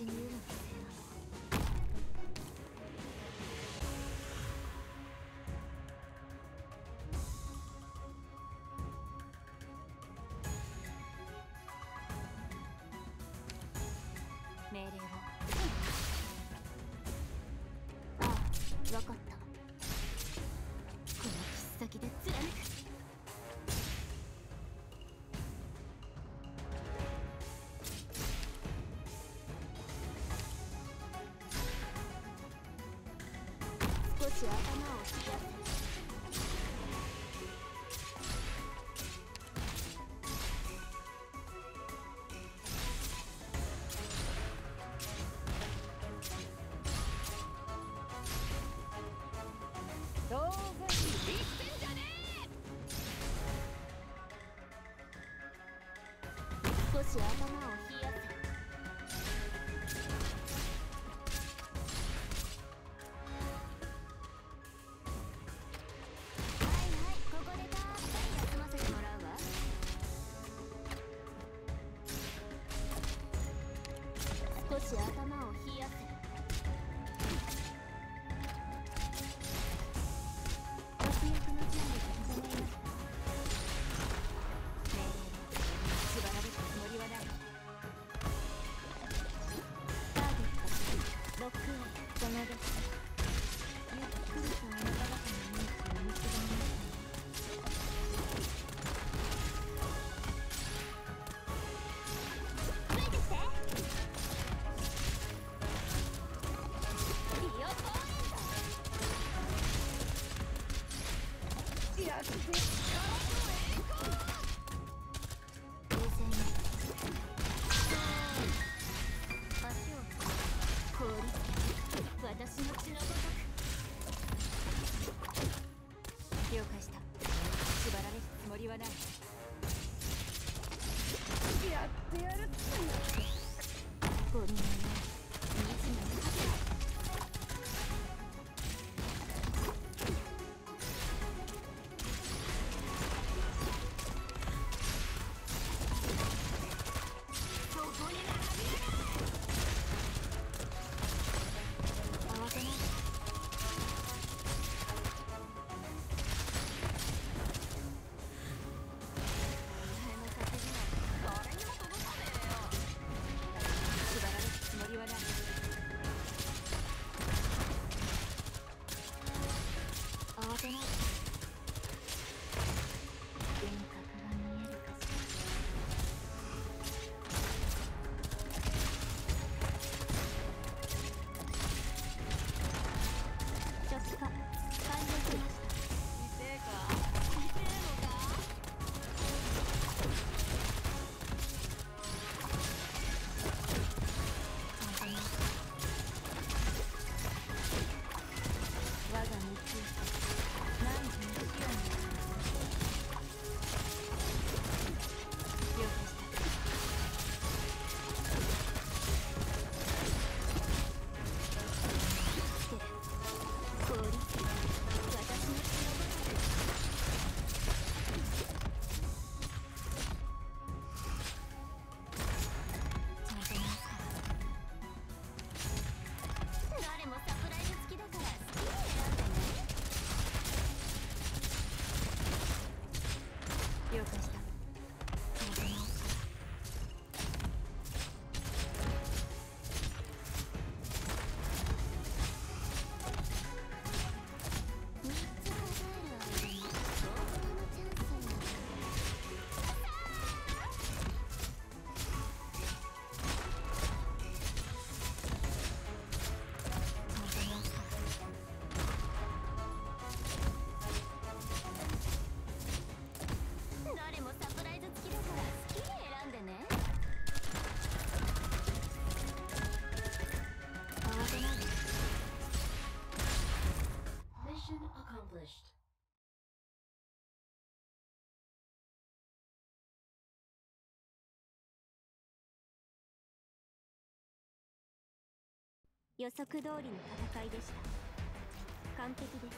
に言うのが正なの。命令を。ああ、分かった。この切っ先で貫く。少し頭を冷やせ。当然ビビってんじゃねえ。少し頭を冷やせ。少し頭を冷やせ。悪役の準備が整いました。命令を縛られるつもりはない。ターゲットロックオン。そのです。ゆっくりとあなた方の命を結ばれました。私の血のごとく。了解した。縛られるつもりはない。やってやるってゴミのように惨めなはずだ。了解した。予測通りの戦いでした。完璧です。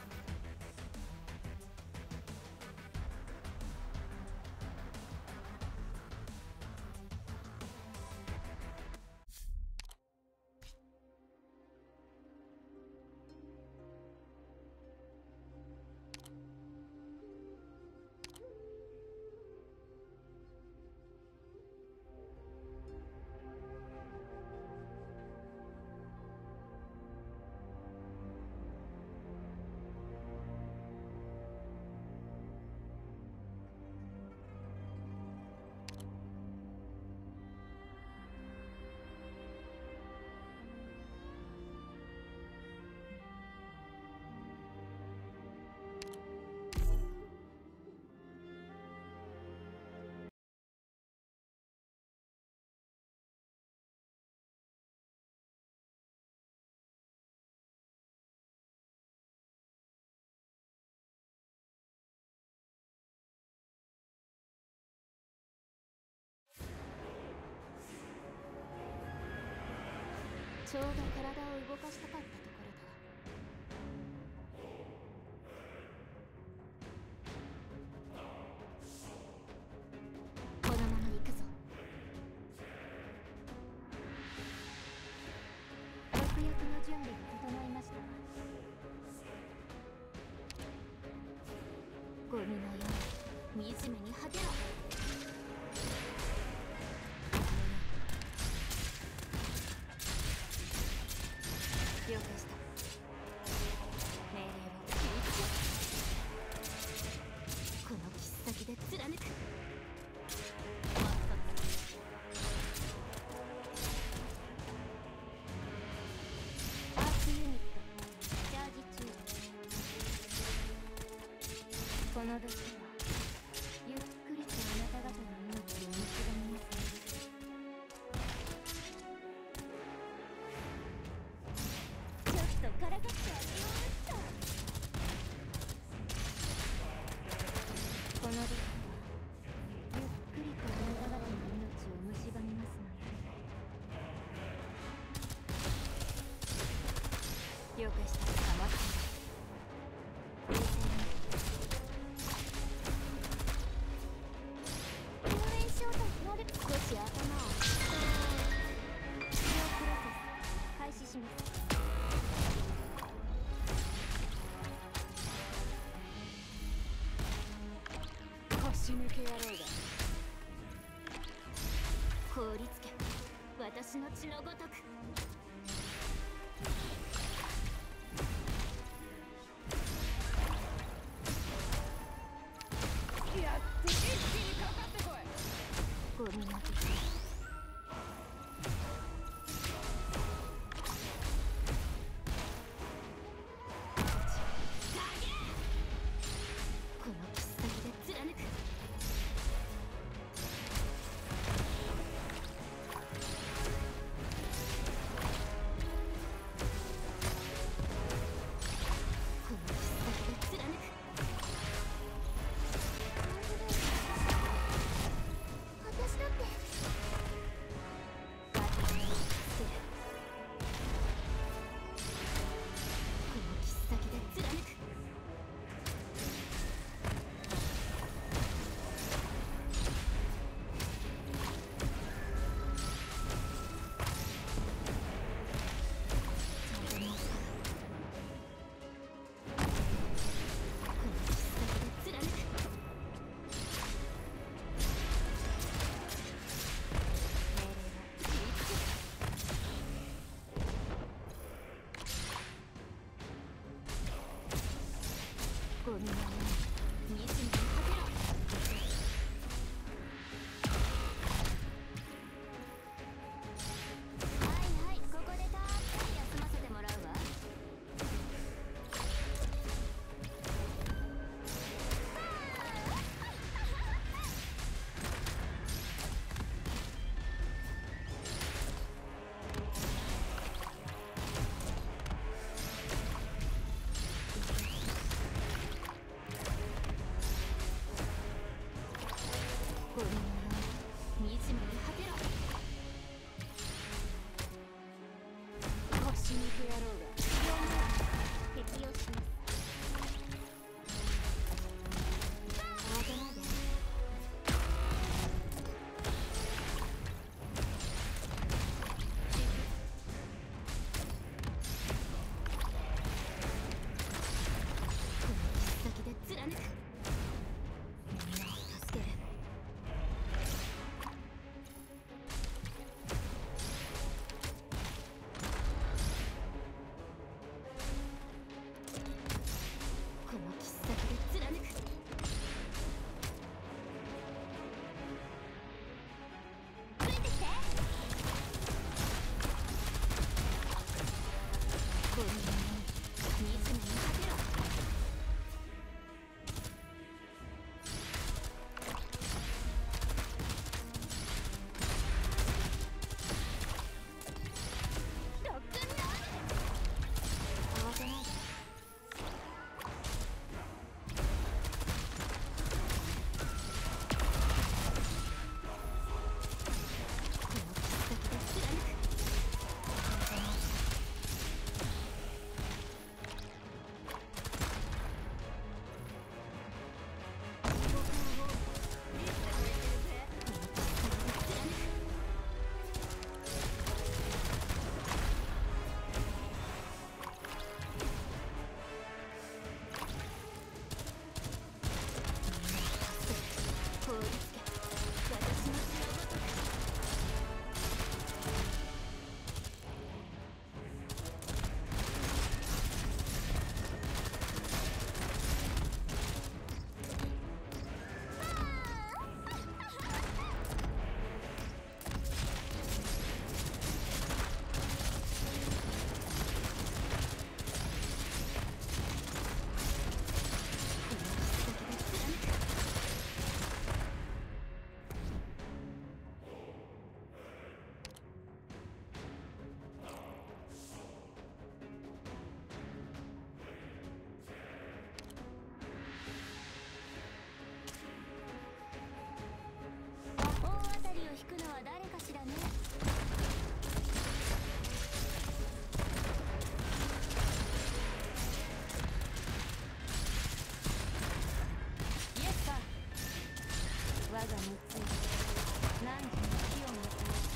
ちょうど体を動かしたかったところだ。このまま行くぞ。毒薬の準備が整いました。ゴミのように惨めに果てろ。了解した。命令を聞いて。この切っ先で貫く。アークユニットチャージ中。この毒はゆっくりとあなた方の命を蝕みますね。ちょっとからかってあげようっと。この毒はゆっくりとあなた方の命を蝕みますので。了解した。黙って冷静に。少し頭を使用プロセス開始します。腰抜け野郎だ。凍りつけ私の血のごとく。やって一気にかかってこい。ゴミの敵。この切っ先で貫く。この切っ先で貫く。私だって我が熱意何時に火をもたらす。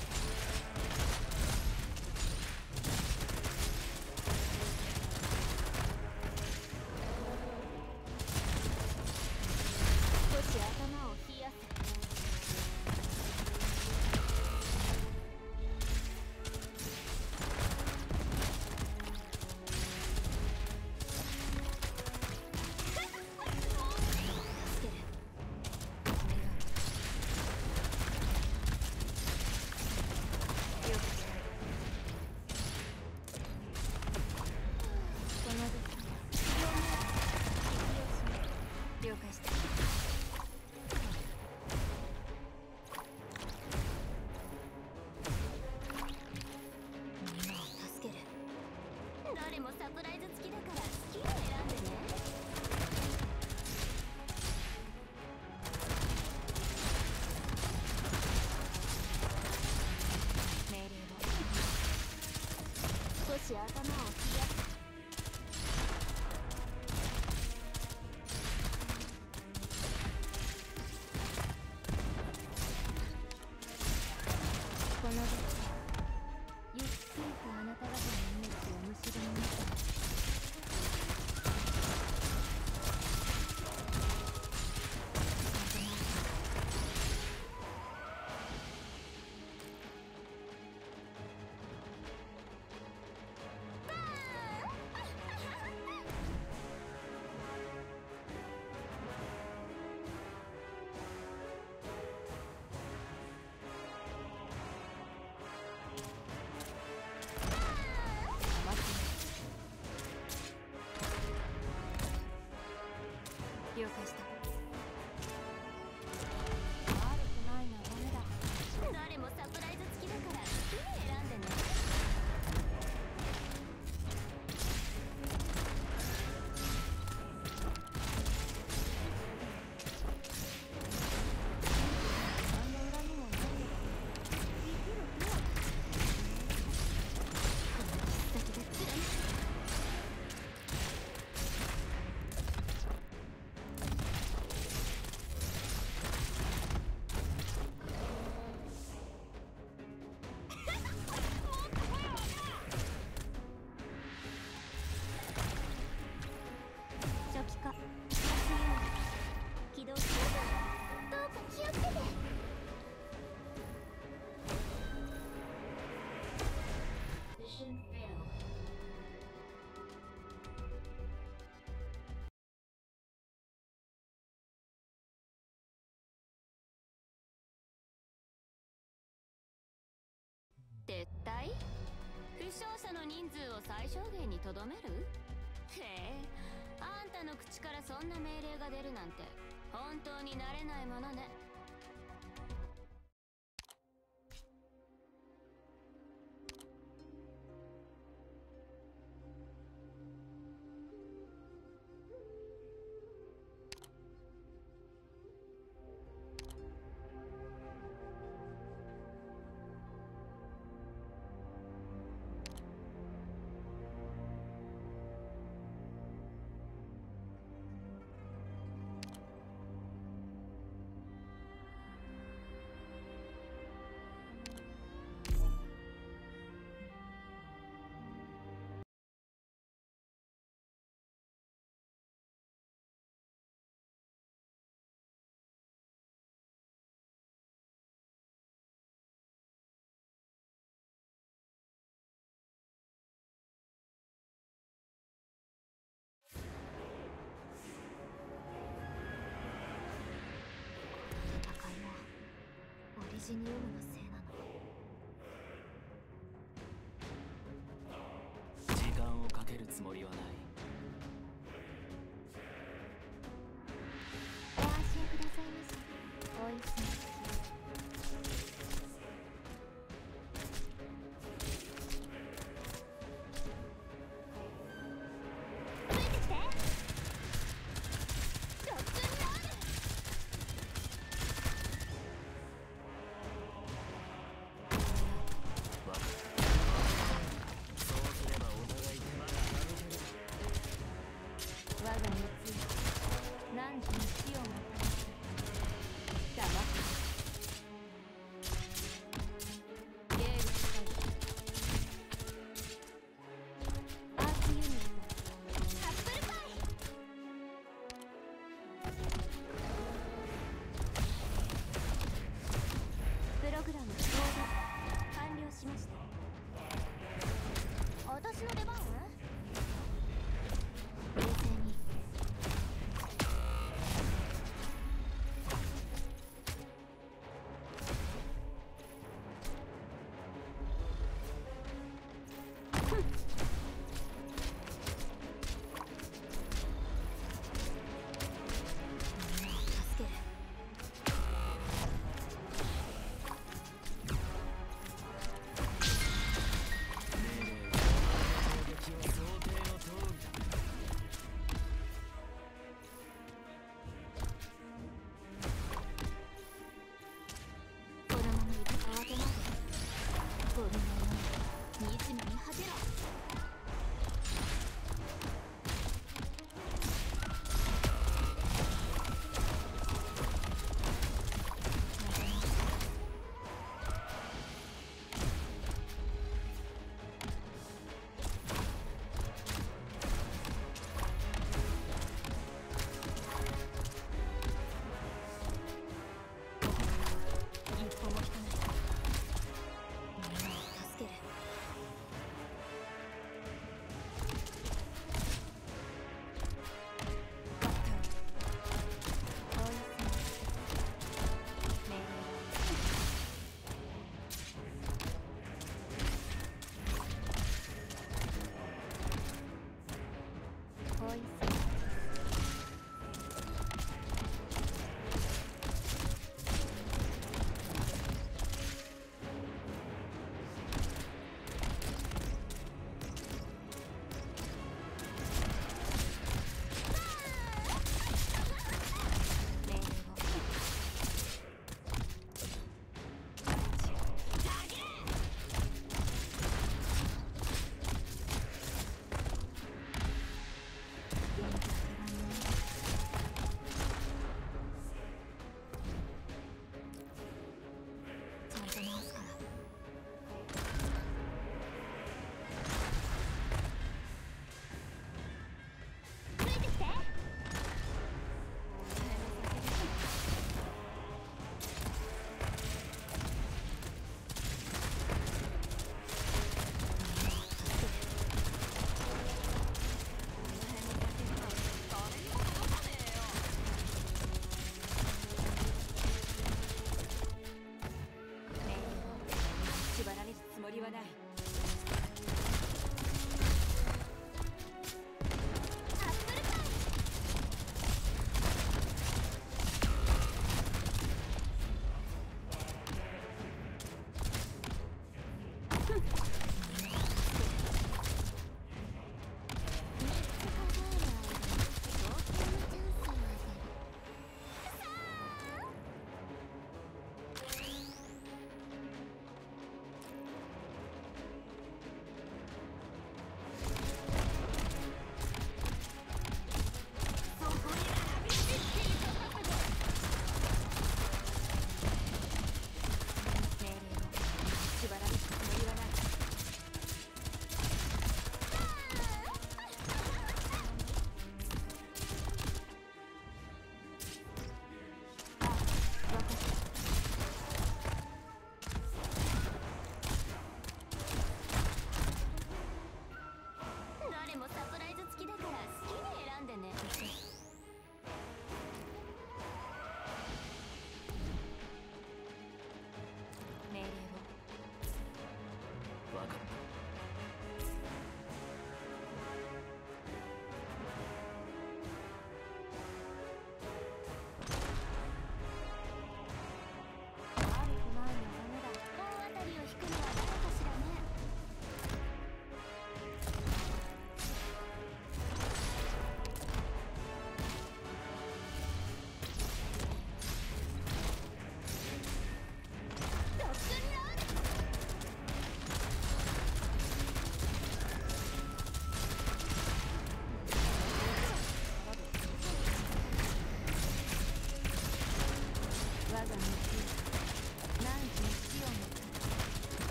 少し頭を冷やせ。了解した。みんなを助ける。誰もサプライズ付きだから好きに選んでね。命令を。少し頭を冷やす。この時ゆっくりとあなた方の命をむしりになって了解した。悪くないな。ダメだ。誰もサプライズ付きだから好きに選んでね。何の恨みもない。生きる手はこの切先で貫く。初期化起動しよう。どうか気をつけて。撤退？負傷者の人数を最小限にとどめる？へえ、あんたの口からそんな命令が出るなんて本当に慣れないものね。戦いはオリジニウムのせいなの。 時間をかけるつもりはない。 ご安心くださいませ。おいしい。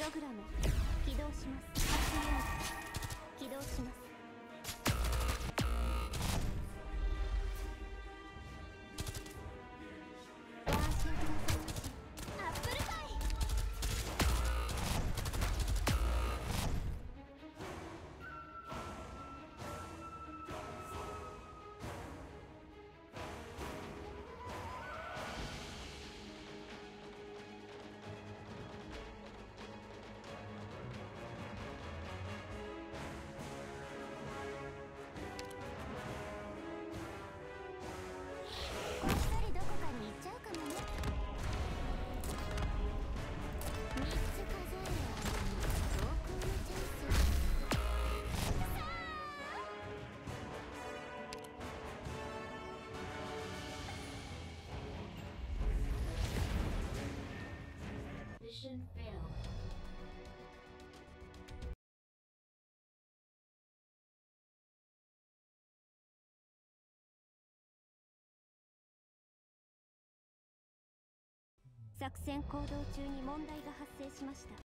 ログラム起動します。発ユニット起動します。ご安心くださいまし。アップルパイ。こっそりどこかに行っちゃうかもね。3つ数える間に投稿のチャンス。Mission failed. 作戦行動中に問題が発生しました。